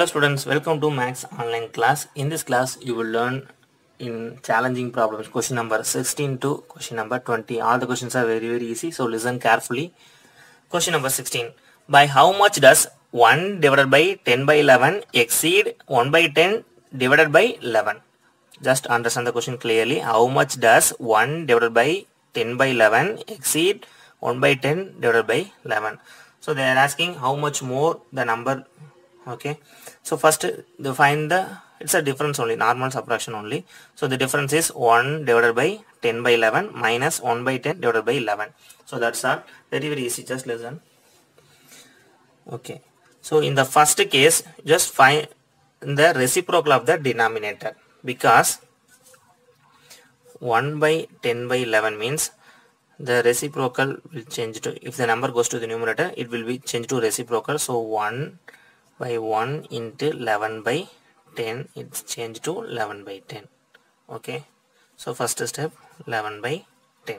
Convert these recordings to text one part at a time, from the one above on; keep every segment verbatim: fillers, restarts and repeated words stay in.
Hello students, welcome to Max online class. In this class you will learn in challenging problems question number sixteen to question number twenty. All the questions are very very easy, so listen carefully. Question number sixteen. By how much does one divided by ten by eleven exceed one by ten divided by eleven? Just understand the question clearly. How much does one divided by ten by eleven exceed one by ten divided by eleven? So they are asking how much more the number. Okay, so first they find the, it's a difference only, normal subtraction only. So the difference is one divided by ten by eleven minus one by ten divided by eleven. So that's all, very very easy, just listen. Okay, so in the first case just find the reciprocal of the denominator, because one by ten by eleven means the reciprocal will change to, if the number goes to the numerator it will be changed to reciprocal. So one by one into eleven by ten, it's changed to eleven by ten. Okay, so first step eleven by ten.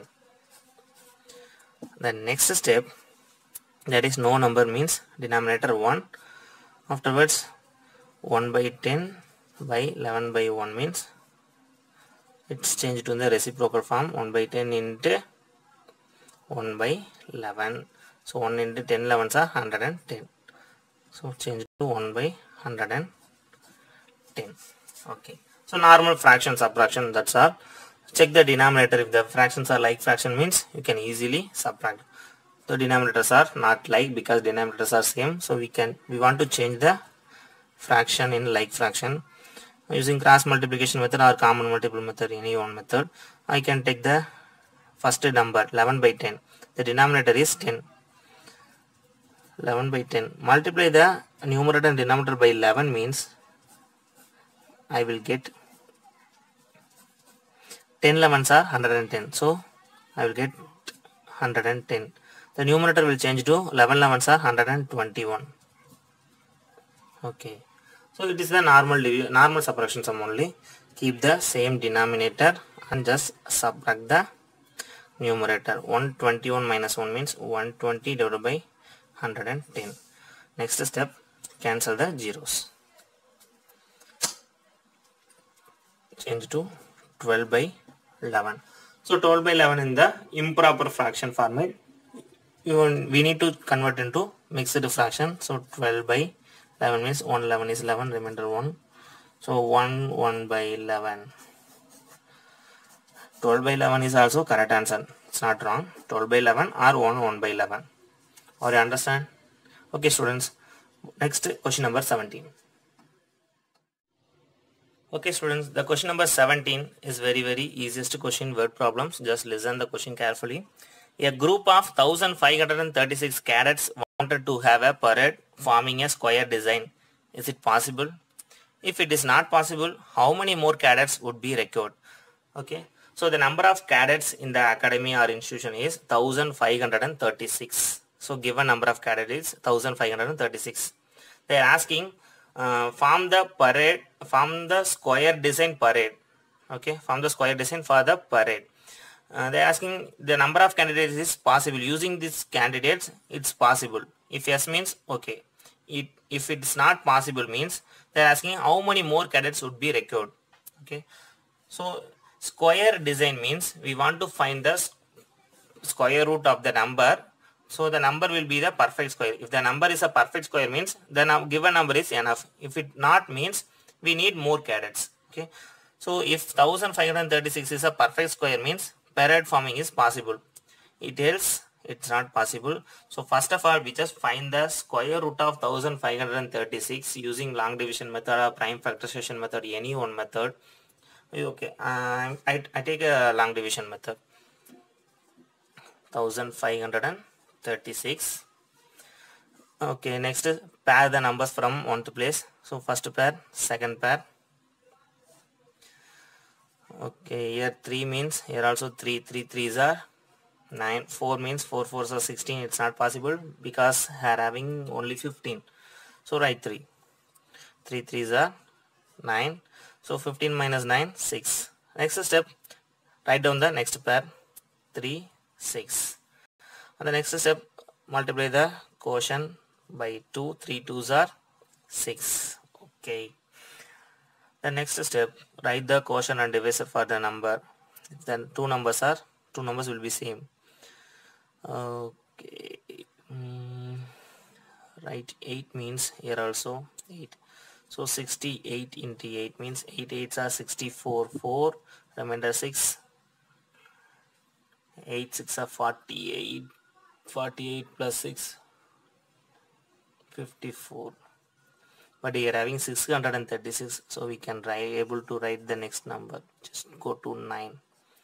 The next step, that is no number means denominator one. Afterwards one by ten by eleven by one means it's changed to the reciprocal form, one by ten into one by eleven. So one into ten elevens are one hundred ten. So change to one by one hundred ten. Okay, so normal fraction subtraction, that's all. Check the denominator. If the fractions are like fraction means you can easily subtract. The denominators are not like, because denominators are same, so we can we want to change the fraction in like fraction using cross multiplication method or common multiple method, any one method. I can take the first number eleven by ten. The denominator is ten. eleven by ten, multiply the numerator and denominator by eleven means I will get ten elevens are one hundred ten, so I will get one hundred ten. The numerator will change to eleven elevens are one hundred twenty-one. Okay, so it is the normal normal subtraction sum only. Keep the same denominator and just subtract the numerator. one hundred twenty-one minus one means one hundred twenty divided by one hundred ten. Next step, cancel the zeros. Change to twelve by eleven. So twelve by eleven in the improper fraction format. You, we need to convert into mixed fraction. So twelve by eleven means one eleven is eleven, remainder one. So one one by eleven. twelve by eleven is also correct answer. It's not wrong. twelve by eleven or one one by eleven. Or you understand? Okay students, next question number seventeen. Okay students, the question number seventeen is very very easiest question, word problems. Just listen the question carefully. A group of one thousand five hundred thirty-six cadets wanted to have a parade forming a square design. Is it possible? If it is not possible, how many more cadets would be required? Okay, so the number of cadets in the academy or institution is one thousand five hundred thirty-six. So given number of cadets is one thousand five hundred thirty-six. They are asking uh, form the parade, form the square design parade. Okay, form the square design for the parade. Uh, they are asking the number of candidates is possible. Using these candidates, it's possible. If yes means okay. It, if it's not possible means they are asking how many more cadets would be required. Okay, so square design means we want to find the square root of the number. So the number will be the perfect square. If the number is a perfect square means the given number is enough. If it not means we need more cadets. Okay, so if one thousand five hundred thirty-six is a perfect square means parade forming is possible. It else it's not possible. So first of all we just find the square root of one thousand five hundred thirty-six using long division method or prime factorization method, any one method. Okay, um, I, I take a long division method. one thousand five hundred thirty-six. Okay, next is pair the numbers from one to place. So first pair, second pair. Okay, here three means here also three, three threes are nine, four means four fours are sixteen. It's not possible because here having only fifteen. So write three. three threes are nine. So fifteen minus nine, six. Next step, write down the next pair, three, six. And the next step, multiply the quotient by two. three twos are six. Okay. The next step, write the quotient and divisor for the number. Then two numbers are, two numbers will be same. Okay. Mm, write eight means here also eight. So sixty-eight into eight means eight eights are sixty-four, four, remainder six, eight six are forty-eight, forty-eight plus six, fifty-four. But here having six hundred thirty-six, so we can write, able to write the next number. Just go to nine.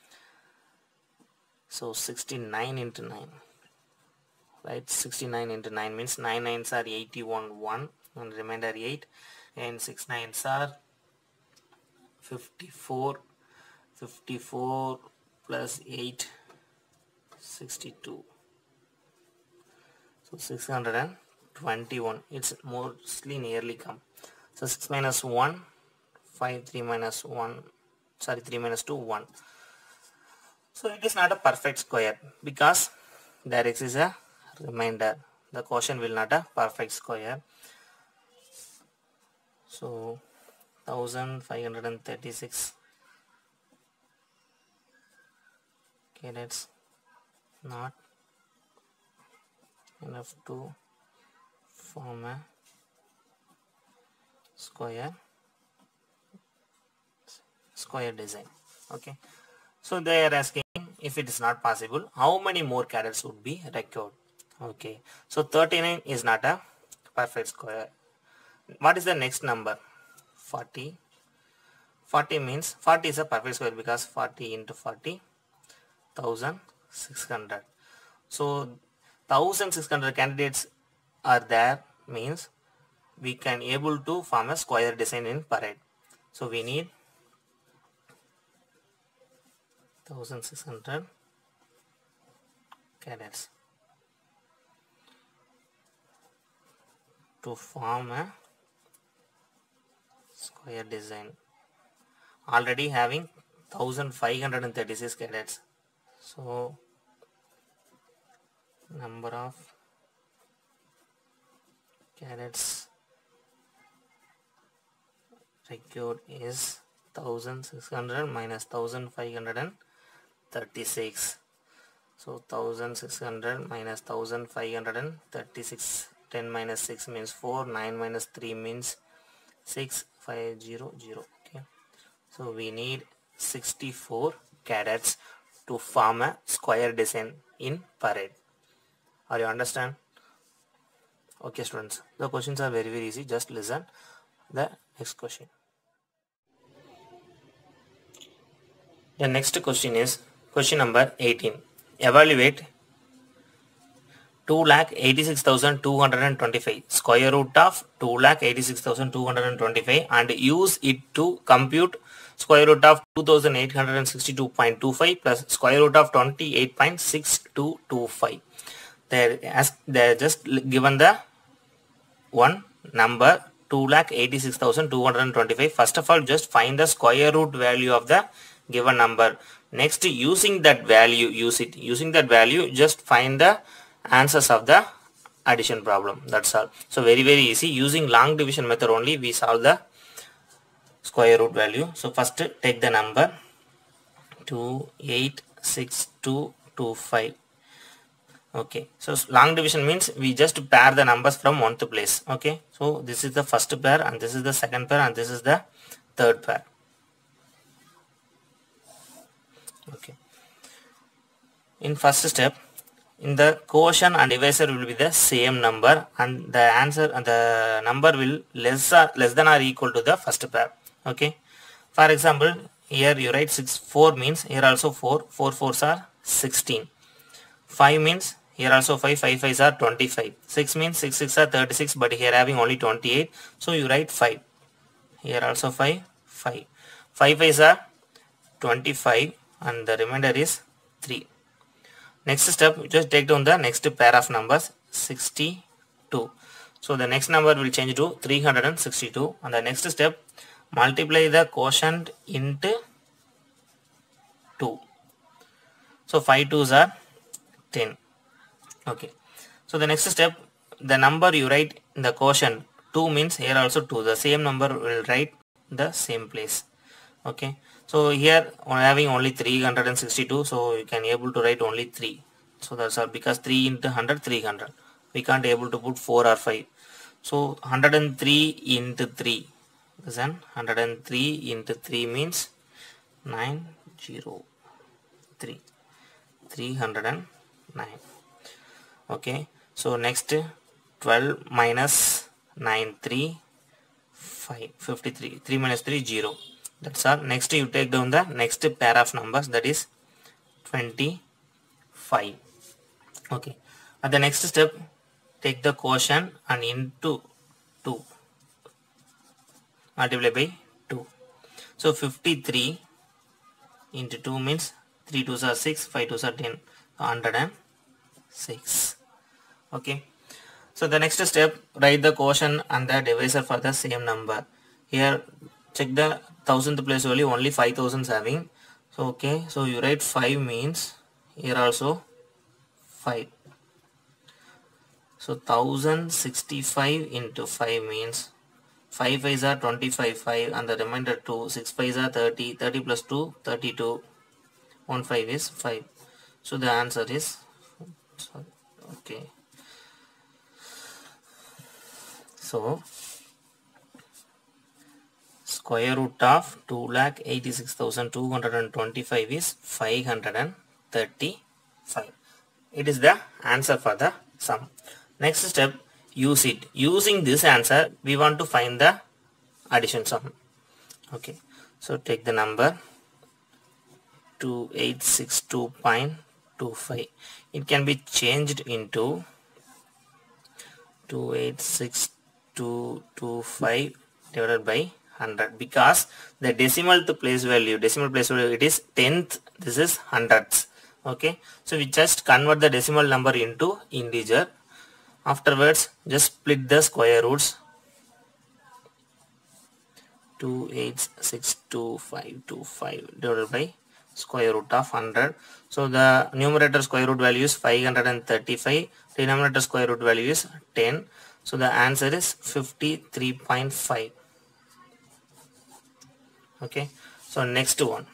So sixty-nine into nine. Right, sixty-nine into nine means nine nines are eighty-one, one, and remainder eight, and six nines are fifty-four, fifty-four plus eight, sixty-two. So six hundred twenty-one. It's mostly nearly come. So six minus one, five, three minus one, sorry, three minus two, one. So it is not a perfect square because there exists a remainder. The quotient will not a perfect square. So one thousand five hundred thirty-six. Okay, that's not enough to form a square square design. Okay, so they are asking, if it is not possible, how many more carrots would be required? Okay, so thirty-nine is not a perfect square. What is the next number? forty. forty means forty is a perfect square because forty into forty, one thousand six hundred. So one thousand six hundred candidates are there, means we can able to form a square design in parade. So we need one thousand six hundred cadets to form a square design. Already having one thousand five hundred thirty-six cadets. So number of cadets required is one thousand six hundred minus one thousand five hundred thirty-six. So one thousand six hundred minus one thousand five hundred thirty-six. ten minus six means four. nine minus three means six. five zero zero. Okay. So we need sixty-four cadets to form a square design in parade. Are you understand? Okay students, the questions are very very easy. Just listen the next question. The next question is question number eighteen. Evaluate two lakh eighty-six thousand two hundred twenty-five, square root of two lakh eighty-six thousand two hundred twenty-five, and use it to compute square root of two thousand eight hundred sixty-two point two five plus square root of twenty-eight point six two two five. They ask, they just given the one number two lakh eighty-six thousand two hundred twenty-five. First of all, just find the square root value of the given number. Next, using that value, use it. Using that value, just find the answers of the addition problem. That's all. So very very easy. Using long division method only we solve the square root value. So first take the number two eight six two two five. Okay, so long division means we just pair the numbers from one to place. Okay, so this is the first pair and this is the second pair and this is the third pair. Okay, in first step, in the quotient and divisor will be the same number and the answer and the number will less or less than or equal to the first pair. Okay, for example, here you write six, four means here also four, four fours are sixteen. five means here also five, five fives are twenty-five. six means six six are thirty-six, but here having only twenty-eight, so you write five. Here also five, five. five fives are twenty-five and the remainder is three. Next step, just take down the next pair of numbers, sixty-two. So the next number will change to three hundred sixty-two, and the next step, multiply the quotient into two. So five twos are ten. Okay, so the next step, the number you write in the quotient two means here also two. The same number will write the same place. Okay. So here having only three hundred sixty-two, so you can able to write only three. So that's all, because three into one hundred, three hundred. We can't able to put four or five. So one hundred three into three. Then one hundred three into three means nine hundred three. three hundred nine. Okay. So next twelve minus nine, three, five, fifty-three. three minus three, zero. That's all. Next you take down the next pair of numbers, that is twenty-five. Okay. At the next step, take the quotient and into two. Multiply by two. So fifty-three into two means three twos are six, five twos are ten. one hundred six. Okay. So the next step, write the quotient and the divisor for the same number. Here check the thousandth place value, only five thousand is having. So okay, so you write five means here also five. So one thousand sixty-five into five means five fives are twenty-five, five, and the remainder two. six fives are thirty, thirty plus two, thirty-two. one five is five. So the answer is, sorry, okay. So square root of two lakh eighty-six thousand two hundred twenty-five is five hundred thirty-five. It is the answer for the sum. Next step, use it. Using this answer, we want to find the addition sum. Okay. So take the number two eight six two point two five. It can be changed into two eight six two two five divided by one hundred, because the decimal to place value, decimal place value, it is tenth, this is hundredths. Okay. So we just convert the decimal number into integer. Afterwards, just split the square roots. two eight six two five two five divided by square root of one hundred. So the numerator square root value is five hundred thirty-five. Denominator square root value is ten. So the answer is fifty-three point five. Okay. So next one.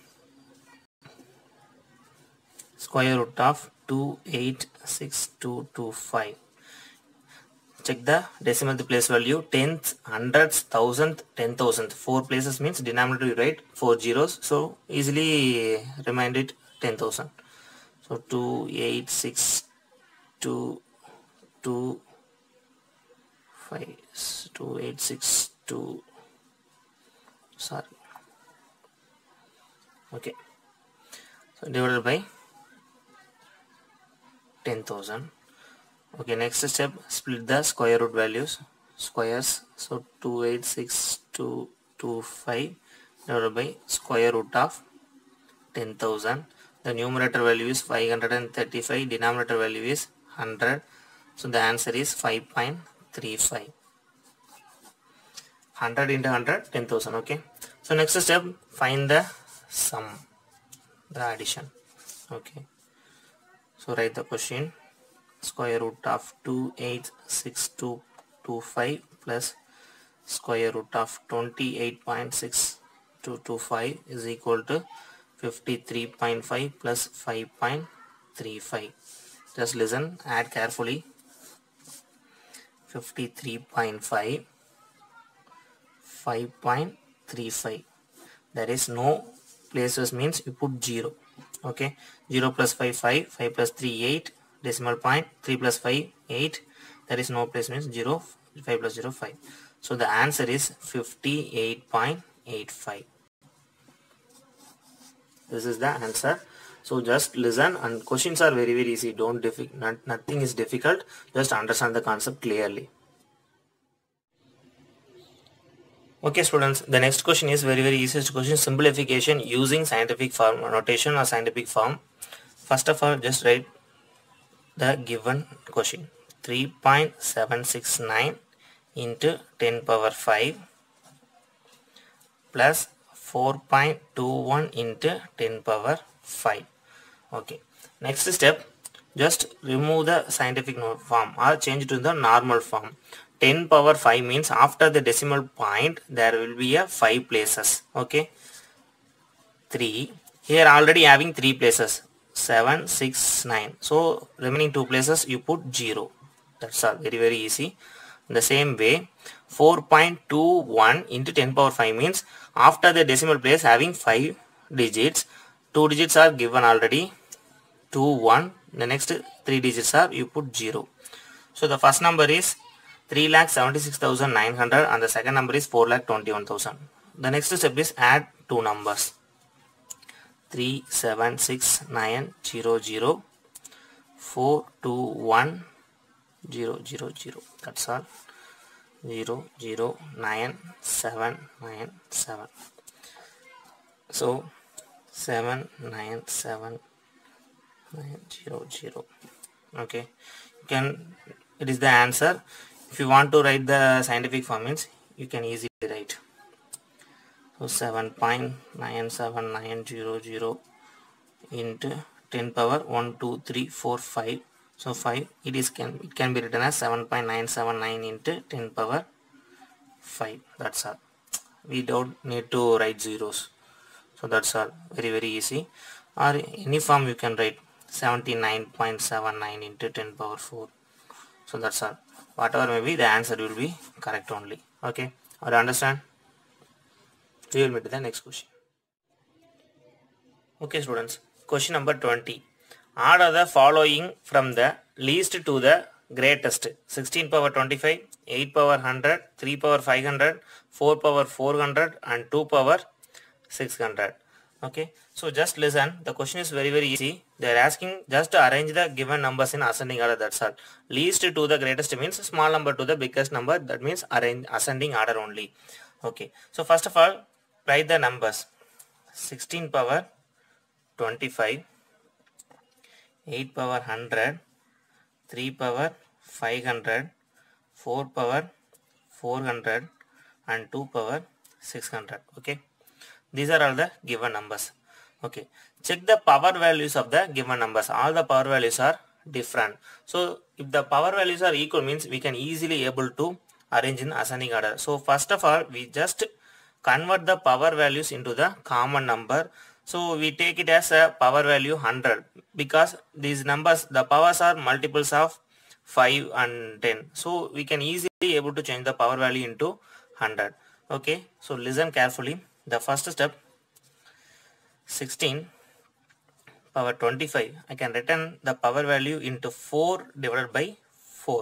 Square root of two eight six two two five. Check the decimal place value, tenth, hundredth, thousandth, ten thousandth. Four places means denominator you write four zeros. So easily remind it ten thousand. So two eight six two two five two eight six two. Sorry. Okay. So divided by ten thousand. Okay, next step, split the square root values, squares. So two eight six two two five divided by square root of ten thousand. The numerator value is five hundred thirty-five, denominator value is one hundred. So the answer is five point three five. one hundred into one hundred, ten thousand. Okay. So next step, find the sum, the addition. Okay. So write the question. Square root of two eight six two two five plus square root of twenty-eight point six two two five is equal to fifty-three point five plus five point three five. Just listen, add carefully. fifty-three point five, five point three five. There is no places means you put zero. Okay. zero plus five, five. five plus three, eight. Decimal point, three plus five, eight. There is no place means zero. five plus zero, five. So the answer is fifty-eight point eight five. This is the answer. So just listen, and questions are very very easy. Don't diffi not, nothing is difficult. Just understand the concept clearly. Okay students, the next question is very very easiest question, simplification using scientific form notation or scientific form. First of all, just write the given question. Three point seven six nine into ten power five plus four point two one into ten power five. Okay. Next step, just remove the scientific form or change to the normal form. ten power five means after the decimal point there will be a five places. Okay, three. Here already having three places, seven, six, nine. So remaining two places you put zero. That's all. Very very easy. In the same way, four point two one into ten power five means after the decimal place having five digits, two digits are given already, two, one. The next three digits are you put zero. So the first number is three lakh seventy-six thousand nine hundred and the second number is four lakh twenty-one thousand. The next step is add two numbers, three seven six nine zero zero, four two one zero zero zero. That's all. zero zero nine seven nine seven. So seven nine seven nine zero zero. Okay, you can, it is the answer. If you want to write the scientific form means you can easily write. So seven point nine seven nine zero zero into ten power one two three four five. So five, it is can it can be written as seven point nine seven nine into ten power five. That's all. We don't need to write zeros. So that's all. Very very easy. Or any form you can write seventy-nine point seven nine into ten power four. So that's all. Whatever may be, the answer will be correct only. Okay. Or understand? We will meet to the next question. Okay students. Question number twenty. Order the following from the least to the greatest. sixteen power twenty-five, eight power one hundred, three power five hundred, four power four hundred and two power six hundred. Okay, so just listen. The question is very very easy. They are asking just to arrange the given numbers in ascending order. That's all. Least to the greatest means small number to the biggest number. That means arrange ascending order only. Okay, so first of all write the numbers. sixteen power twenty-five, eight power one hundred, three power five hundred, four power four hundred and two power six hundred. Okay, these are all the given numbers. Okay, check the power values of the given numbers. All the power values are different. So if the power values are equal means we can easily able to arrange in ascending order. So first of all we just convert the power values into the common number. So we take it as a power value one hundred because these numbers, the powers are multiples of five and ten. So we can easily able to change the power value into one hundred. Okay, so listen carefully. The first step, sixteen power twenty-five. I can return the power value into four divided by four.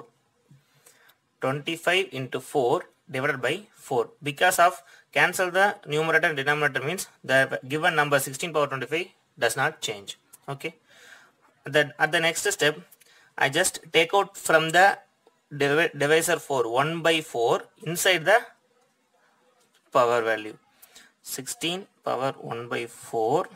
twenty-five into four divided by four. Because of cancel the numerator and denominator means the given number sixteen power twenty-five does not change. Okay. Then at the next step, I just take out from the div divisor four one by four inside the power value. sixteen power one by four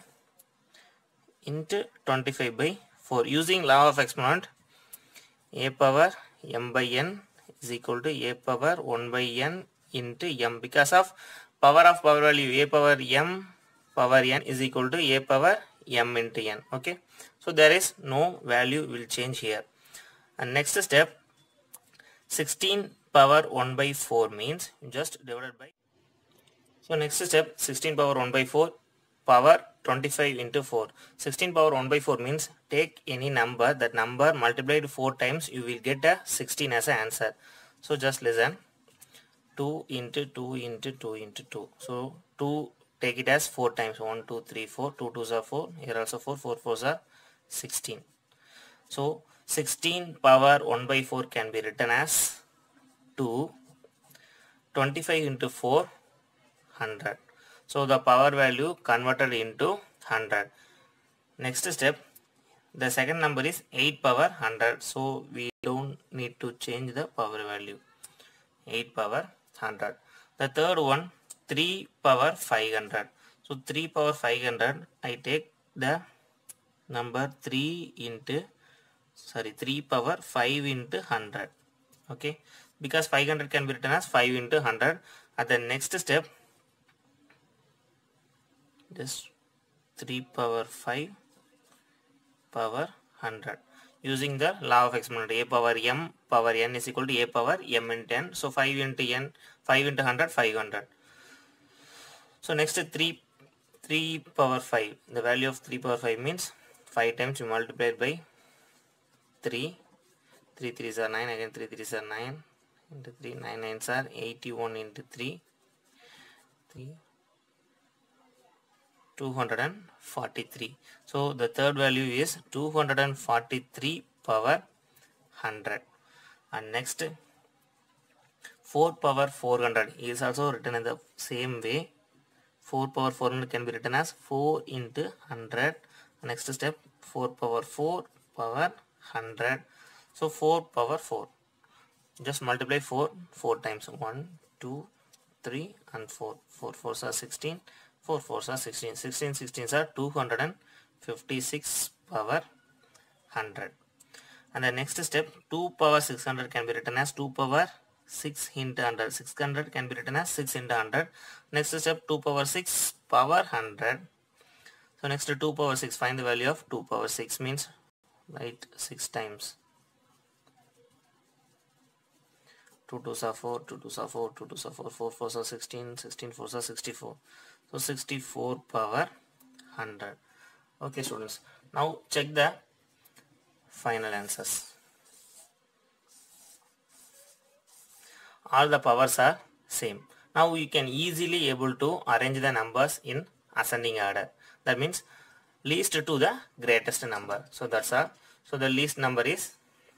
into twenty-five by four. Using law of exponent, a power m by n is equal to a power one by n into m. Because of power of power value, a power m power n is equal to a power m into n. Okay, so there is no value will change here. And next step, sixteen power one by four means just divided by. So next step, sixteen power one by four power twenty-five into four. sixteen power one by four means take any number, that number multiplied four times you will get a sixteen as an answer. So just listen, two into two into two into two. So two, take it as four times, one, two, three, four, two twos are four, here also four, four fours are sixteen. So sixteen power one by four can be written as two, twenty-five into four, one hundred. So the power value converted into one hundred. Next step, the second number is eight power one hundred. So we don't need to change the power value. eight power one hundred. The third one, three power five hundred. So three power five hundred, I take the number three into, sorry, three power five into one hundred. Okay, because five hundred can be written as five into one hundred. At the next step, just three power five power one hundred. using the law of exponent. A power m power n is equal to a power m into n. So five into n, five into one hundred, five hundred. So next three, three power five. The value of three power five means five times you multiply it by three. three threes are nine, again three threes are nine into three, nine nines are eighty-one into three, three, two hundred forty-three. So the third value is two hundred forty-three power one hundred. And next four power four hundred is also written in the same way. four power four hundred can be written as four into one hundred. Next step, four power four power one hundred. So four power four. Just multiply four four times. one, two, three and four. four fours are sixteen. four fours are sixteen. sixteen sixteens are two hundred fifty-six power one hundred. And the next step, two power six hundred can be written as two power six into one hundred. six hundred can be written as six into one hundred. Next step, two power six power one hundred. So next to two power six, find the value of two power six means write six times. two twos are four, two twos are four, two twos are four, four fours are sixteen, sixteen fours are sixty-four. So sixty-four power one hundred. Okay students, now check the final answers. All the powers are same. Now you can easily able to arrange the numbers in ascending order. That means least to the greatest number. So that's all. So the least number is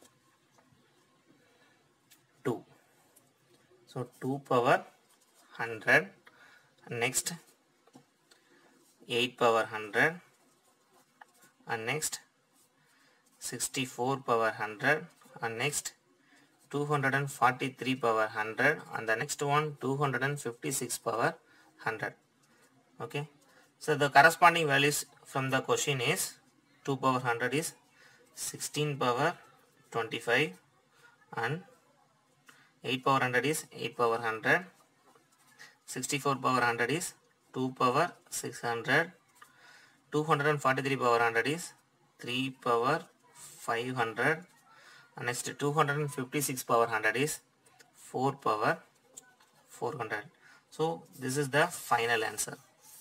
two. So two power one hundred. Next eight power one hundred. And next sixty-four power one hundred. And next two hundred forty-three power one hundred. And the next one two hundred fifty-six power one hundred. Okay. So the corresponding values from the question is two power one hundred is sixteen power twenty-five and eight power one hundred is eight power one hundred. sixty-four power one hundred is two power six hundred. two hundred forty-three power one hundred is three power five hundred. And next two hundred fifty-six power one hundred is four power four hundred. So this is the final answer.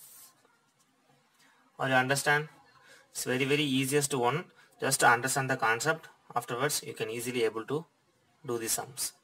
Or you understand? It's very very easiest one. Just to understand the concept. Afterwards you can easily able to do the sums.